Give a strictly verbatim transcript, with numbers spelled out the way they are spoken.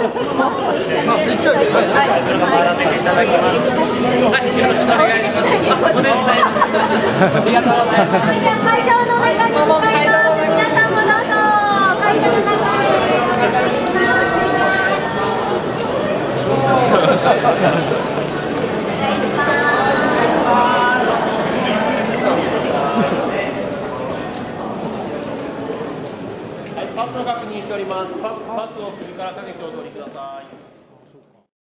よろしくお願いします。お願いします。ありがとうございます。会場の中に、会場の皆さんもどうぞ。会場の中へお願いします。お願いします。 はい、パスを確認しております。パスを首からかけてお通りください。